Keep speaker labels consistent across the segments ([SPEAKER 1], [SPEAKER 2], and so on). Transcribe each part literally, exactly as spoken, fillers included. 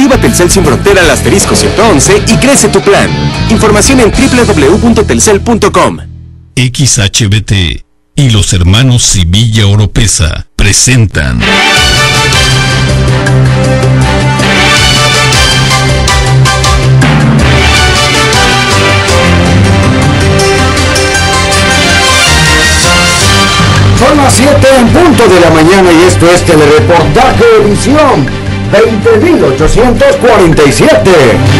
[SPEAKER 1] Activa Telcel sin frontera al asterisco ciento once y crece tu plan. Información en doble u doble u doble u punto telcel punto com.
[SPEAKER 2] X H B T y los hermanos Civilla Oropesa presentan
[SPEAKER 3] Son las siete en punto de la mañana y esto es Telereportaje edición veinte mil ochocientos cuarenta y siete.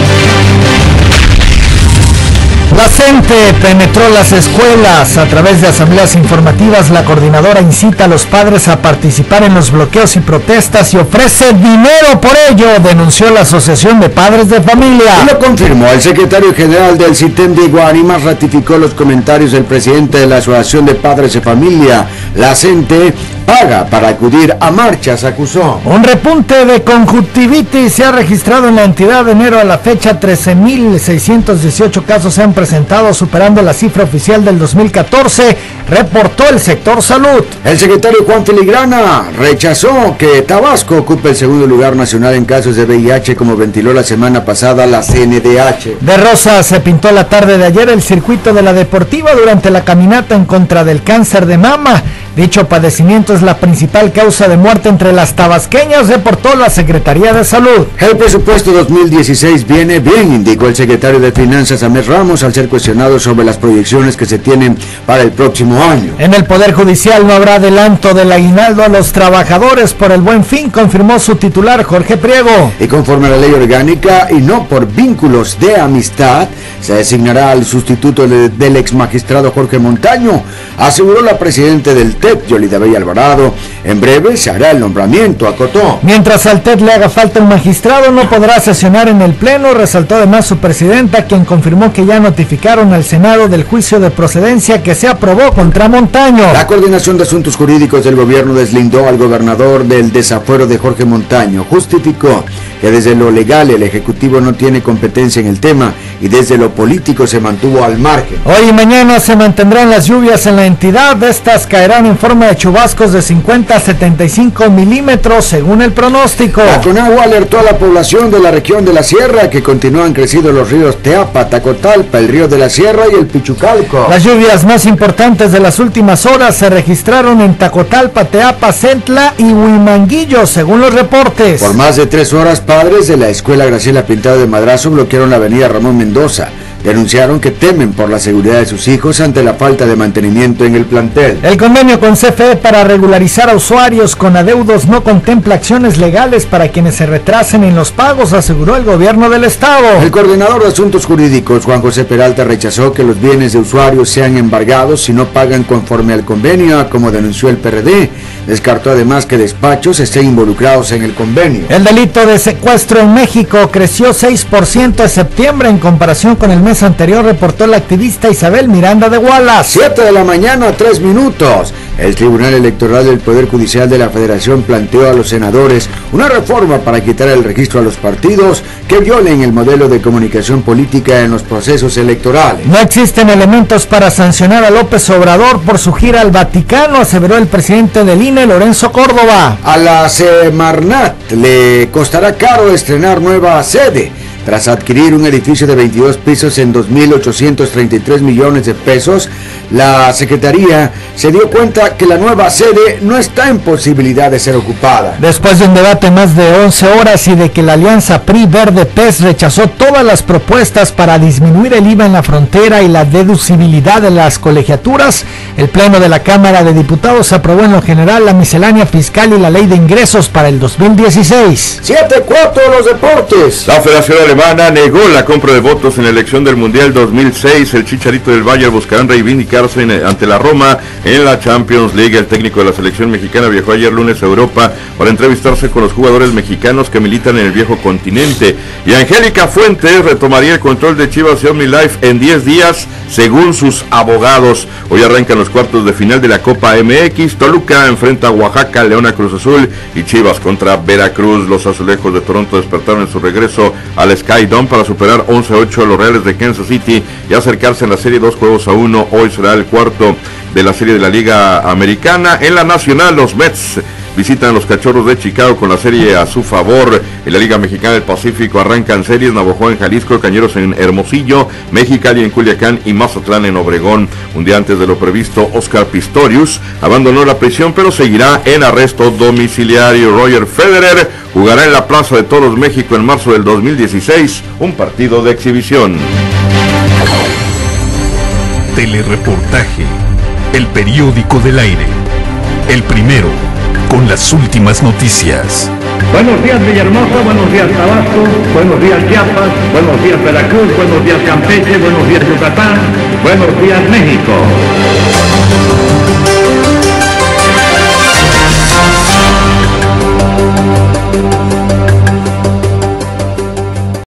[SPEAKER 3] La CENTE penetró las escuelas. A través de asambleas informativas, la coordinadora incita a los padres a participar en los bloqueos y protestas y ofrece dinero por ello, denunció la Asociación de Padres de Familia. Y lo confirmó el secretario general del CITEM, Diego Ánimas, ratificó los comentarios del presidente de la Asociación de Padres de Familia. La CENTE paga para acudir a marchas, acusó. Un repunte de conjuntivitis se ha registrado en la entidad de enero a la fecha. trece mil seiscientos dieciocho casos se han presentado, superando la cifra oficial del dos mil catorce, reportó el sector salud. El secretario Juan Filigrana rechazó que Tabasco ocupe el segundo lugar nacional en casos de V I H, como ventiló la semana pasada la C N D H. De rosa se pintó la tarde de ayer el circuito de la Deportiva durante la caminata en contra del cáncer de mama. Dicho padecimiento es la principal causa de muerte entre las tabasqueñas, reportó la Secretaría de Salud. El presupuesto dos mil dieciséis viene bien, indicó el secretario de Finanzas, Amés Ramos, al ser cuestionado sobre las proyecciones que se tienen para el próximo año. En el Poder Judicial no habrá adelanto del aguinaldo a los trabajadores por el Buen Fin, confirmó su titular, Jorge Priego. Y conforme a la ley orgánica y no por vínculos de amistad, se designará al sustituto de, del ex magistrado Jorge Montaño, aseguró la presidenta del T E P, Yolida Bella Alvarado. En breve se hará el nombramiento, acotó. Mientras al T E P le haga falta un magistrado, no podrá sesionar en el Pleno, resaltó además su presidenta, quien confirmó que ya notificaron al Senado del juicio de procedencia que se aprobó contra Montaño. La Coordinación de Asuntos Jurídicos del Gobierno deslindó al gobernador del desafuero de Jorge Montaño. Justificó que desde lo legal el Ejecutivo no tiene competencia en el tema y desde lo político se mantuvo al margen. Hoy y mañana se mantendrán las lluvias en la entidad. Estas caerán en forma de chubascos de cincuenta a setenta y cinco milímetros según el pronóstico. La CONAGUA alertó a la población de la región de la Sierra que continúan creciendo los ríos Teapa, Tacotalpa, el río de la Sierra y el Pichucalco. Las lluvias más importantes de las últimas horas se registraron en Tacotalpa, Teapa, Centla y Huimanguillo, según los reportes. Por más de tres horas, padres de la escuela Graciela Pintado de Madrazo bloquearon la avenida Ramón Mendoza. Denunciaron que temen por la seguridad de sus hijos ante la falta de mantenimiento en el plantel. El convenio con C F E para regularizar a usuarios con adeudos no contempla acciones legales para quienes se retrasen en los pagos, aseguró el gobierno del estado. El coordinador de Asuntos Jurídicos, Juan José Peralta, rechazó que los bienes de usuarios sean embargados si no pagan conforme al convenio, como denunció el P R D. Descartó además que despachos estén involucrados en el convenio. El delito de secuestro en México creció seis por ciento en septiembre en comparación con el mes anterior, reportó la activista Isabel Miranda de Wallace. siete de la mañana, tres minutos. El Tribunal Electoral del Poder Judicial de la Federación planteó a los senadores una reforma para quitar el registro a los partidos que violen el modelo de comunicación política en los procesos electorales. No existen elementos para sancionar a López Obrador por su gira al Vaticano, aseveró el presidente del I N E, Lorenzo Córdoba. A la Semarnat le costará caro estrenar nueva sede. Tras adquirir un edificio de veintidós pisos en dos mil ochocientos treinta y tres millones de pesos, la Secretaría se dio cuenta que la nueva sede no está en posibilidad de ser ocupada. Después de un debate más de once horas y de que la alianza P R I Verde P E S rechazó todas las propuestas para disminuir el I V A en la frontera y la deducibilidad de las colegiaturas, el Pleno de la Cámara de Diputados aprobó en lo general la miscelánea fiscal y la ley de ingresos para el dos mil dieciséis. siete cuatro los deportes.
[SPEAKER 4] La Federación Alemana negó la compra de votos en la elección del Mundial dos mil seis. El Chicharito del Bayern buscarán reivindicarse ante la Roma en la Champions League. El técnico de la selección mexicana viajó ayer lunes a Europa para entrevistarse con los jugadores mexicanos que militan en el viejo continente. Y Angélica Fuentes retomaría el control de Chivas y OmniLife en diez días, según sus abogados. Hoy arrancan los cuartos de final de la Copa M X. Toluca enfrenta a Oaxaca, Leona Cruz Azul y Chivas contra Veracruz. Los azulejos de Toronto despertaron en su regreso al Sky Dome para superar once a ocho a los Reales de Kansas City y acercarse en la serie dos juegos a uno. Hoy será el cuarto. de la serie de la Liga Americana. En la Nacional, los Mets visitan los Cachorros de Chicago con la serie a su favor. En la Liga Mexicana del Pacífico arrancan series: Navojoa en Jalisco, Cañeros en Hermosillo, Mexicali en Culiacán y Mazatlán en Obregón. Un día antes de lo previsto, Oscar Pistorius abandonó la prisión, pero seguirá en arresto domiciliario. Roger Federer jugará en la Plaza de Toros México en marzo del dos mil dieciséis, un partido de exhibición.
[SPEAKER 2] Telereportaje, el periódico del aire, el primero con las últimas noticias.
[SPEAKER 5] Buenos días Villahermosa, buenos días Tabasco, buenos días Chiapas, buenos días Veracruz, buenos días Campeche, buenos días Yucatán, buenos días México.